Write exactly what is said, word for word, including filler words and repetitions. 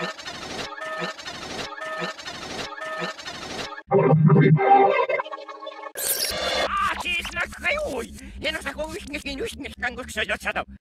A, ty jest na kraju! Ja na taką uśmiech, nie uśmiech, kan go krzeć odsiadał.